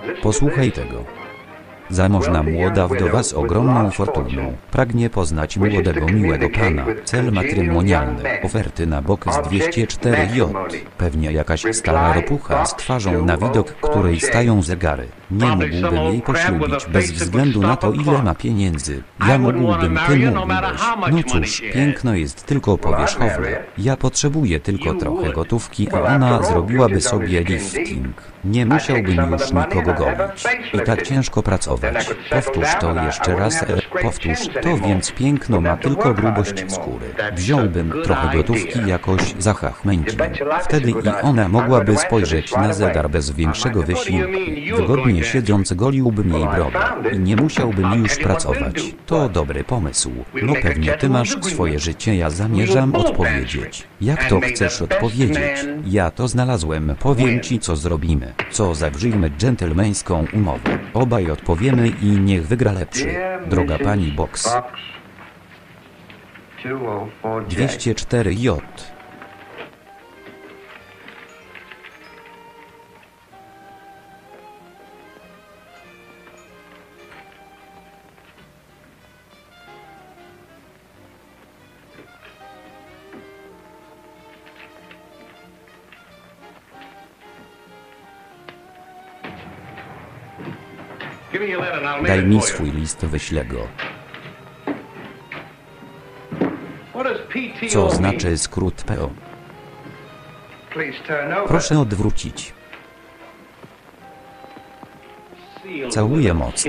Posłuchaj tego. Zamożna młoda wdowa z ogromną fortuną pragnie poznać młodego, miłego pana. Cel matrymonialny. Oferty na bok z 204J. Pewnie jakaś stara ropucha z twarzą, na widok której stają zegary. Nie mógłbym jej poślubić bez względu na to, ile ma pieniędzy. Ja mógłbym, ty mógłbyś. No cóż, piękno jest tylko powierzchowne. Ja potrzebuję tylko trochę gotówki, a ona zrobiłaby sobie lifting. Nie musiałbym już nikogo golić. I tak ciężko pracować. Powtórz to jeszcze raz. Powtórz to, więc piękno ma tylko grubość skóry. Wziąłbym trochę gotówki, jakoś zachachmęcił. Wtedy i ona mogłaby spojrzeć na zegar bez większego wysiłku. Wygodnie siedząc goliłbym jej brodę i nie musiałbym już pracować. To dobry pomysł. No pewnie ty masz swoje życie, ja zamierzam odpowiedzieć. Jak to chcesz odpowiedzieć? Ja to znalazłem, powiem ci, co zrobimy. Co, zawrzyjmy dżentelmeńską umowę. Obaj odpowiemy i niech wygra lepszy. Droga pani Box. 204J. Daj mi swój list, wyślę go. Co znaczy skrót PO? Proszę odwrócić. Całuję mocno.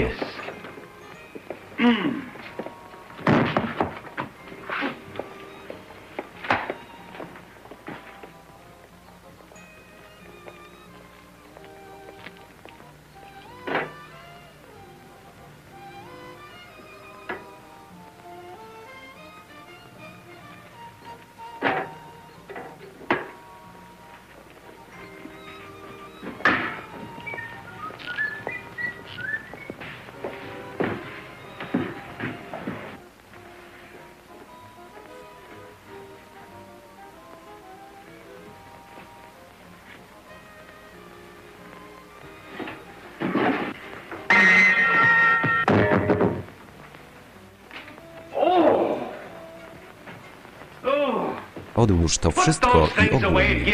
Odłóż to wszystko i ogólnie.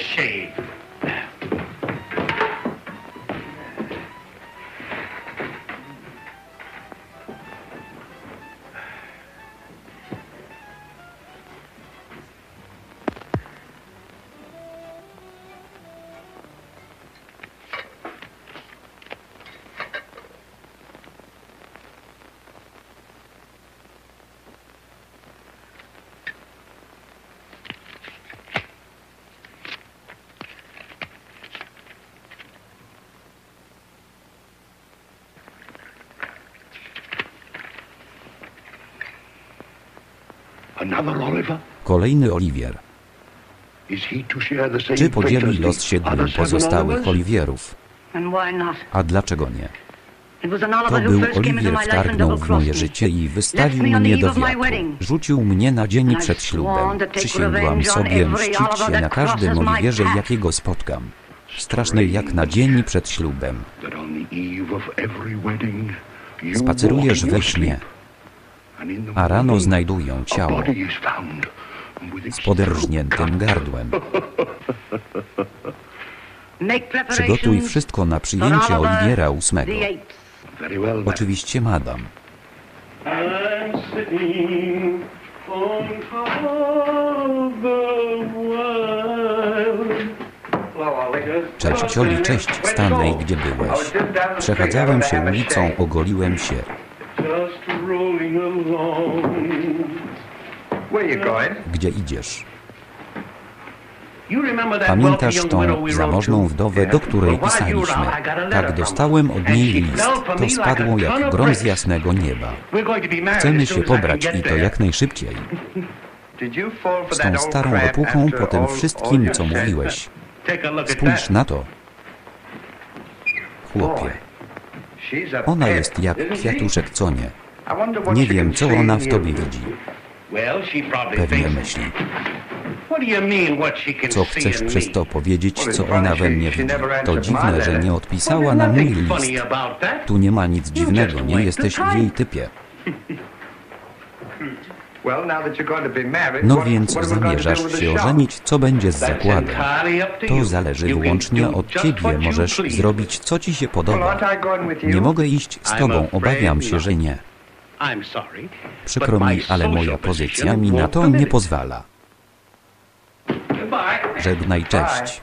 Kolejny Oliwier. Czy podzieli los 7 pozostałych Oliwierów? A dlaczego nie? To był Oliwier, wtargnął w moje życie i wystawił mnie do wiatru. Rzucił mnie na dzień przed ślubem. Przysięgłam sobie mścić się na każdym Oliwierze, jakiego spotkam. Straszny jak na dzień przed ślubem. Spacerujesz we śnie, a rano znajdują ciało z poderżniętym gardłem. Przygotuj wszystko na przyjęcie Oliwiera 8. Oczywiście, madam. Cześć Cioli, cześć Stanley, gdzie byłeś? Przechadzałem się ulicą, ogoliłem się. Gdzie idziesz? Pamiętasz tą zamożną wdowę, do której pisaliśmy? Tak, dostałem od niej list. To spadło jak grom z jasnego nieba. Chcemy się pobrać i to jak najszybciej. Z tą starą ropuchą po tym wszystkim, co mówiłeś. Spójrz na to. Chłopie. Ona jest jak kwiatuszek, co nie? Nie wiem, co ona w tobie widzi. Pewnie myśli. Co chcesz przez to powiedzieć, co ona we mnie widzi? To dziwne, że nie odpisała na mój list. Tu nie ma nic dziwnego, nie jesteś w jej typie. No więc zamierzasz się ożenić, co będzie z zakładem? To zależy wyłącznie od ciebie, możesz zrobić, co ci się podoba. Nie mogę iść z tobą, obawiam się, że nie. Przykro mi, ale moja pozycja mi na to nie pozwala. Żegnaj, cześć.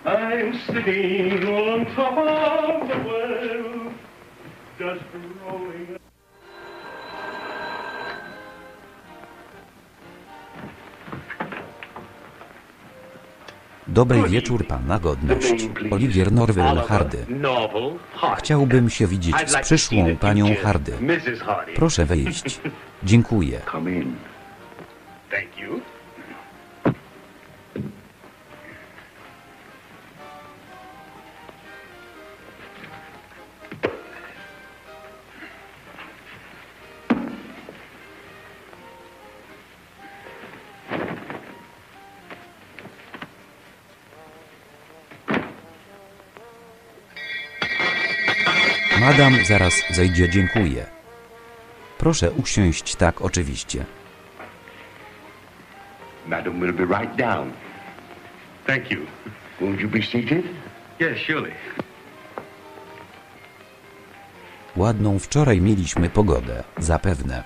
Dobry wieczór, pana godność. Oliwier Norwell Hardy. Chciałbym się widzieć z przyszłą panią Hardy. Proszę wejść. Dziękuję. Madam zaraz zejdzie, dziękuję. Proszę usiąść, tak, oczywiście. Madam will be right down. Thank you. Won't you be seated? Yes, surely. Ładną wczoraj mieliśmy pogodę, zapewne.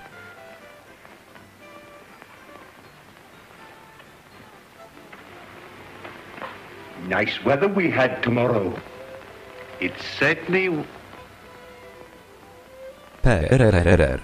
Nice weather we had tomorrow. It certainly... PRRRR.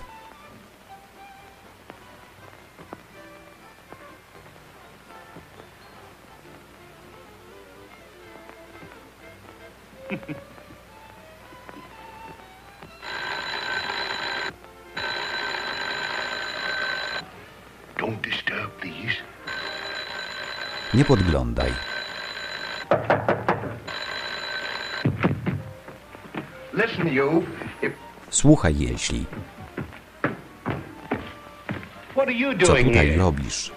Don't disturb, please. Nie podglądaj. Listen, you. Słuchaj, jeśli. Co tutaj robisz?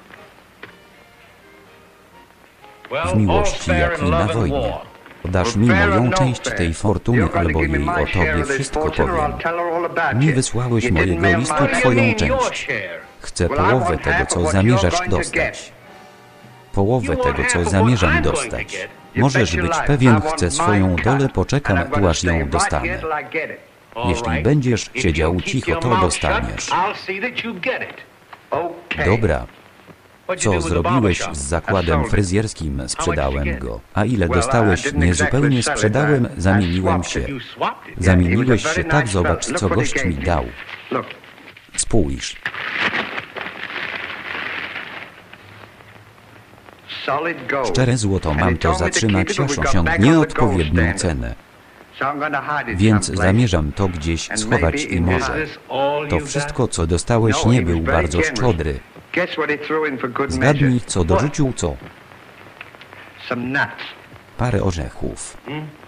W miłości jak i na wojnie. Dasz mi moją część tej fortuny albo jej o tobie wszystko powiem. Nie wysłałeś mojego listu twoją część. Chcę połowę tego, co zamierzasz dostać. Połowę tego, co zamierzam dostać. Możesz być pewien, chcę swoją dolę, poczekam, tu aż ją dostanę. Jeśli będziesz siedział cicho, to dostaniesz. Dobra. Co zrobiłeś z zakładem fryzjerskim? Sprzedałem go. A ile dostałeś? Niezupełnie sprzedałem, zamieniłem się. Zamieniłeś się, tak, zobacz, co gość mi dał. Spójrz. Szczere złoto, mam to zatrzymać, aż osiągnie odpowiednią cenę. Więc zamierzam to gdzieś schować i może. To wszystko, co dostałeś, nie był bardzo szczodry. Zgadnij, co dorzucił, co? Parę orzechów.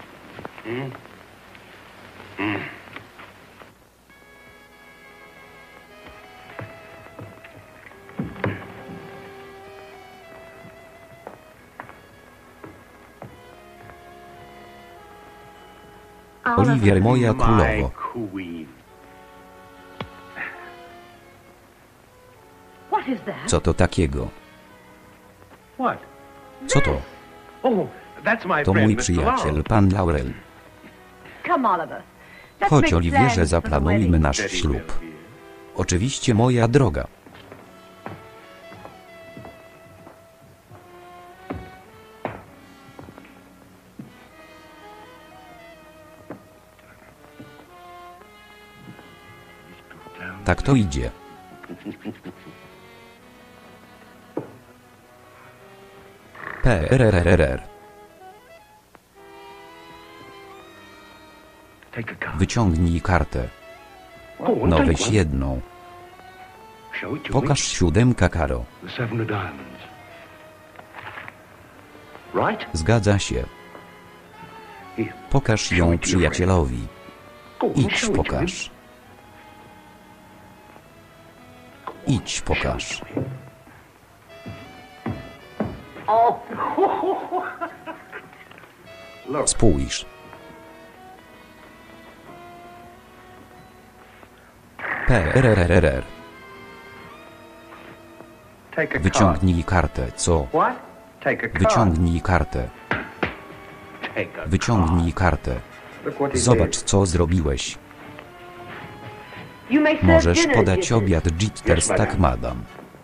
Oliwier, moja królowo. Co to takiego? Co to? To mój przyjaciel, pan Laurel. Chodź, Oliwierze, zaplanujmy nasz ślub. Oczywiście, moja droga. Tak to idzie. PRRRR. Wyciągnij kartę. No weź jedną. Pokaż siódemkę, Karo. Zgadza się. Pokaż ją przyjacielowi. Idź, pokaż. Idź, pokaż. Spójrz. PRRRR. Wyciągnij kartę, co? Wyciągnij kartę. Wyciągnij kartę. Zobacz, co zrobiłeś. Możesz podać obiad Jitters, tak, madam.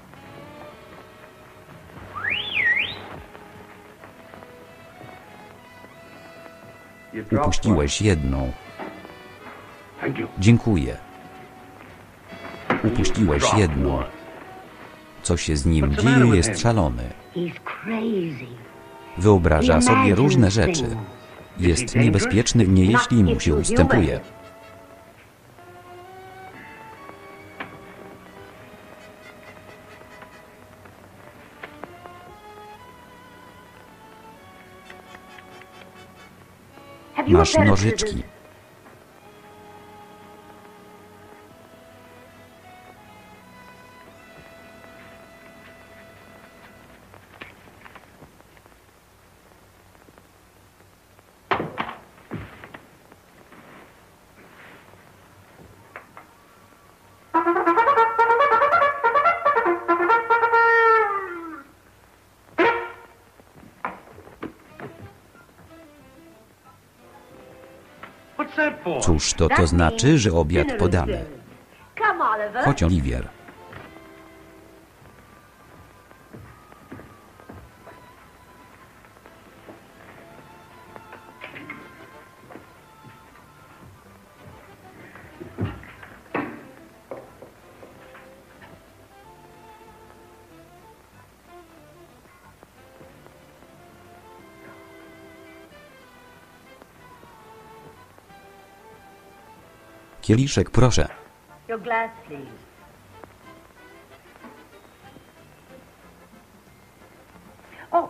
Upuściłeś jedną. Dziękuję. Upuściłeś jedną. Co się z nim dzieje, jest szalony. Wyobraża sobie różne rzeczy. Jest niebezpieczny, nie jeśli mu się ustępuje. Masz nożyczki. Cóż to znaczy, że obiad podany? Chodź, Oliwier. Kieliszek, proszę. Your glass, please. Oh.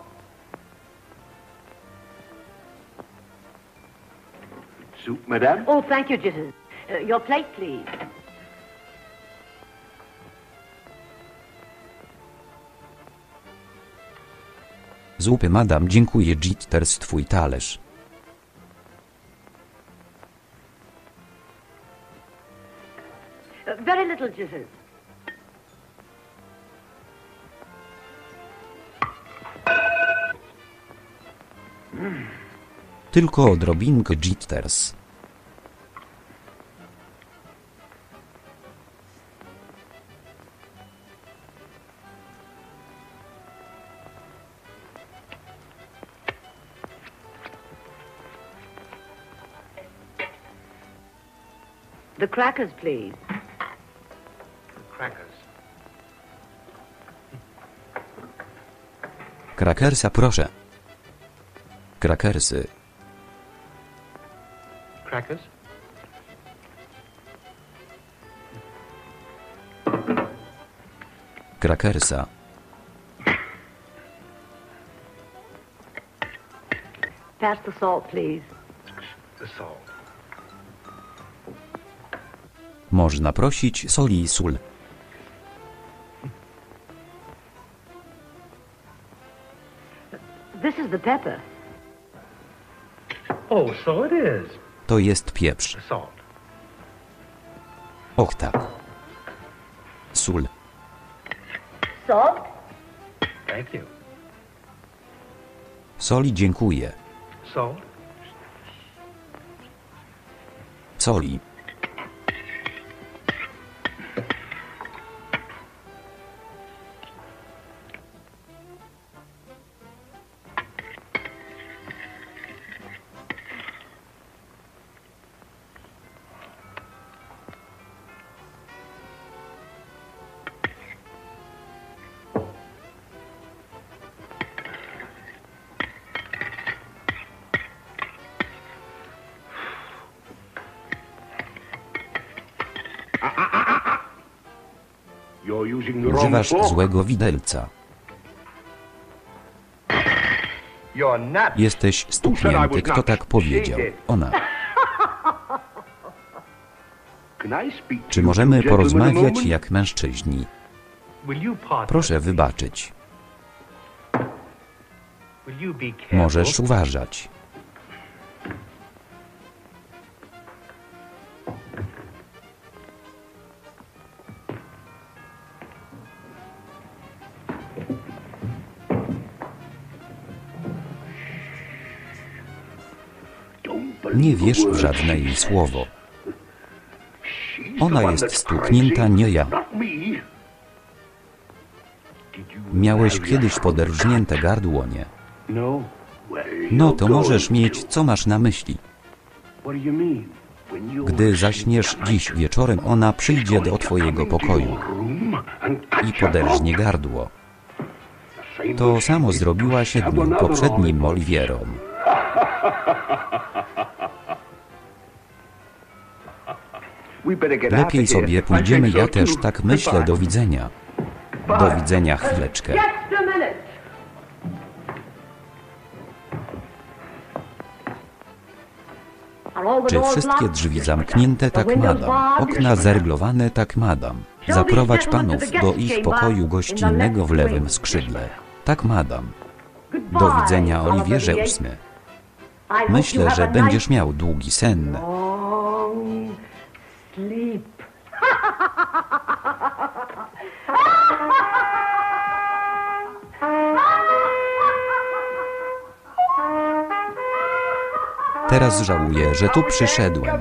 Soup, madame? Oh, thank you, Jitters. Your plate, please. Zupy, madam, dziękuję, Jitters, twój talerz. Very little, Jitters. Tylko odrobinkę, Jitters. The crackers, please. Crackers. Krakersa, proszę. Krakersy. Crackers? Krakersa. Pass the salt, please. The salt. Można prosić soli i sól. This is the pepper. Oh, so it is. To jest pieprz. The salt. Och tak. Sól. Salt? Thank you. Soli, dziękuję. Salt? Soli. Używasz złego widelca. Jesteś stuknięty, kto tak powiedział? Ona. Czy możemy porozmawiać jak mężczyźni? Proszę wybaczyć. Możesz uważać. Nie wierz w żadne jej słowo. Ona jest stuknięta, nie ja. Miałeś kiedyś poderżnięte gardło, nie? No to możesz mieć, co masz na myśli. Gdy zaśniesz dziś wieczorem, ona przyjdzie do twojego pokoju i poderżnie gardło. To samo zrobiła 7 poprzednim Oliwierom. Lepiej sobie pójdziemy, ja też tak myślę. Do widzenia. Do widzenia, chwileczkę. Czy wszystkie drzwi zamknięte? Tak, madam. Okna zerglowane? Tak, madam. Zaprowadź panów do ich pokoju gościnnego w lewym skrzydle. Tak, madam. Do widzenia, Oliwierze. 8. Myślę, że będziesz miał długi sen. Teraz żałuję, że tu przyszedłem.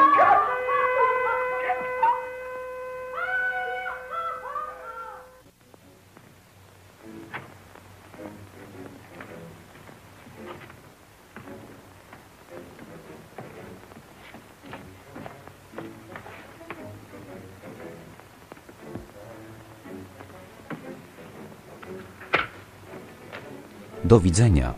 Do widzenia.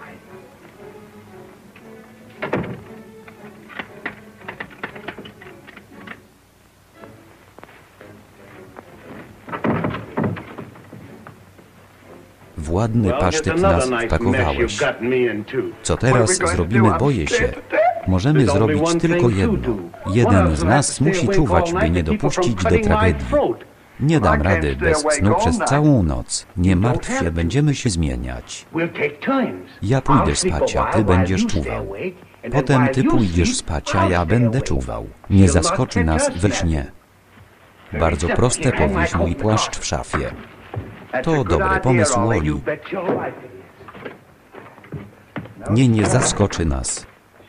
Ładny pasztet nas wpakowałeś. Co teraz zrobimy? Boję się. Możemy zrobić tylko jedno. Jeden z nas musi czuwać, by nie dopuścić do tragedii. Nie dam rady bez snu przez całą noc. Nie martw się, będziemy się zmieniać. Ja pójdę spać, a ty będziesz czuwał. Potem ty pójdziesz spać, a ja będę czuwał. Nie zaskoczy nas we śnie. Bardzo proste, powieś mój płaszcz w szafie. To dobry pomysł, Oli. Nie zaskoczy nas.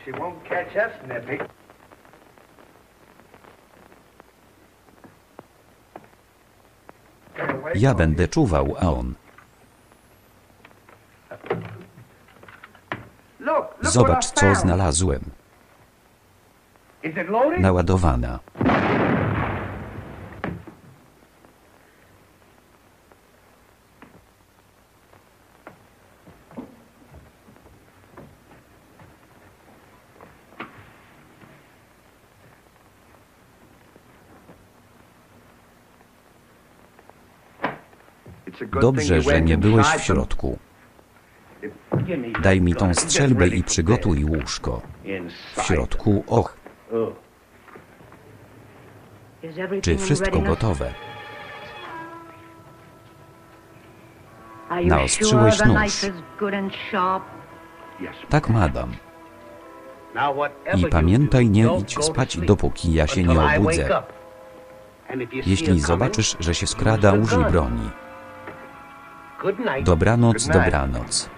Ja będę czuwał, a on. Zobacz, co znalazłem. Naładowana. Dobrze, że nie byłeś w środku. Daj mi tą strzelbę i przygotuj łóżko. W środku, och. Czy wszystko gotowe? Naostrzyłeś nóż. Tak, madam. I pamiętaj, nie idź spać, dopóki ja się nie obudzę. Jeśli zobaczysz, że się skrada, użyj broni. Dobranoc, dobranoc.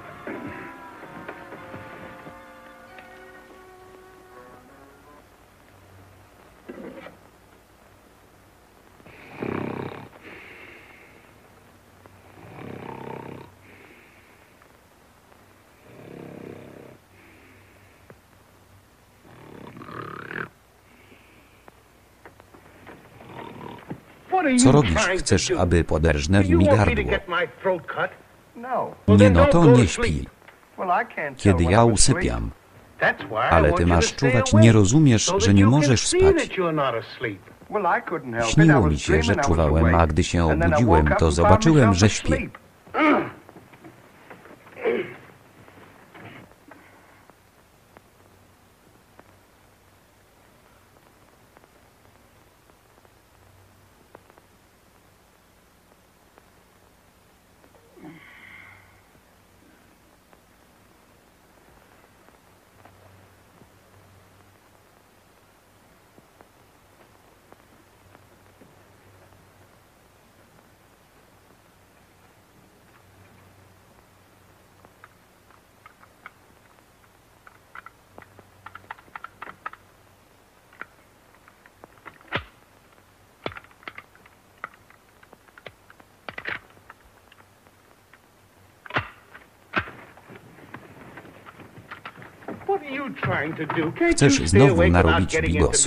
Co robisz? Chcesz, aby poderżnęli mi gardło? Nie, no to nie śpi. Kiedy ja usypiam. Ale ty masz czuwać, nie rozumiesz, że nie możesz spać. Śniło mi się, że czuwałem, a gdy się obudziłem, to zobaczyłem, że śpię. Chcesz znowu narobić bigosu.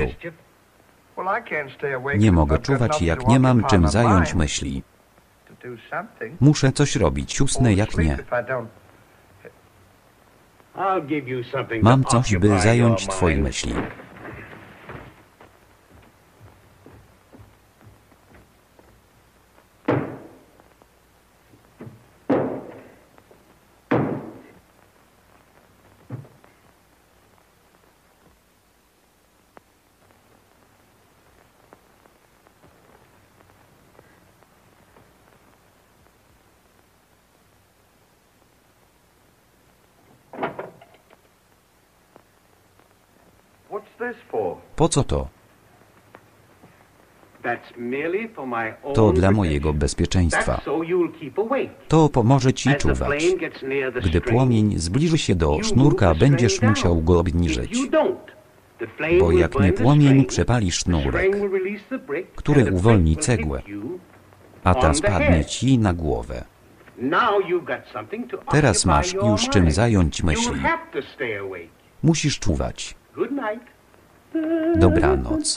Nie mogę czuwać, jak nie mam czym zająć myśli. Muszę coś robić, usnę jak nie. Mam coś, by zająć twoje myśli. Po co to? To dla mojego bezpieczeństwa. To pomoże ci czuwać. Gdy płomień zbliży się do sznurka, będziesz musiał go obniżyć. Bo jak nie, płomień przepali sznurek, który uwolni cegłę, a ta spadnie ci na głowę. Teraz masz już czym zająć myśli. Musisz czuwać. Dobranoc.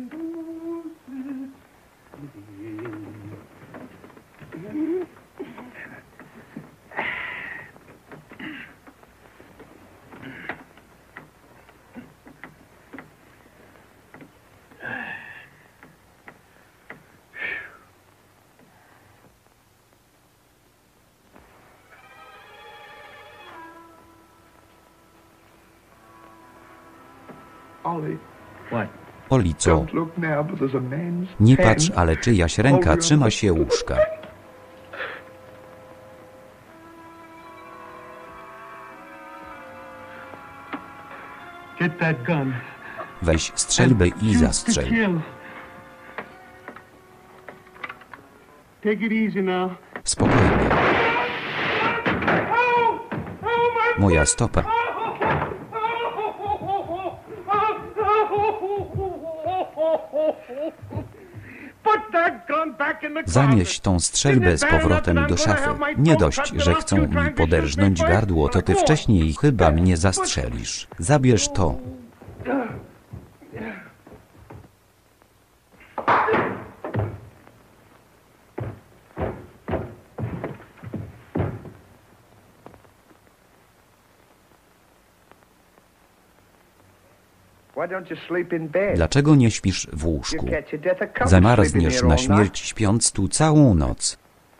Oli, co? Nie patrz, ale czyjaś ręka trzyma się łóżka. Weź strzelbę i zastrzel. Spokojnie. Moja stopa. Zanieś tą strzelbę z powrotem do szafy. Nie dość, że chcą mi poderżnąć gardło, to ty wcześniej chyba mnie zastrzelisz. Zabierz to. Dlaczego nie śpisz w łóżku? Zamarzniesz na śmierć, śpiąc tu całą noc.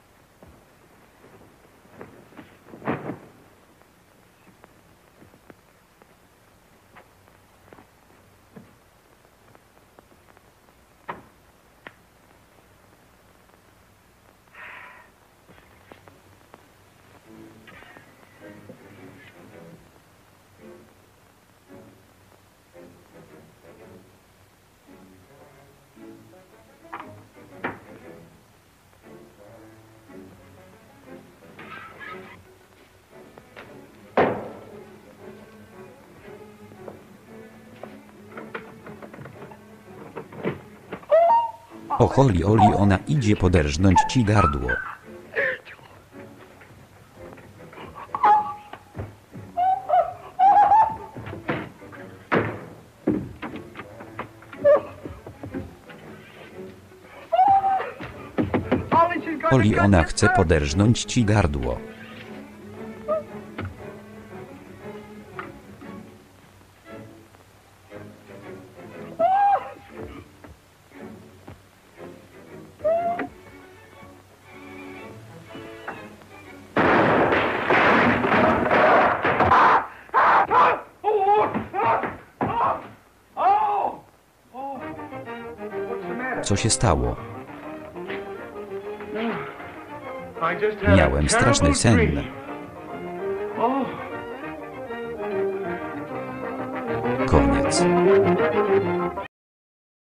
O Holly, ona idzie poderżnąć ci gardło. Holly, ona chce poderżnąć ci gardło. Co się stało? Miałem straszny sen. Koniec.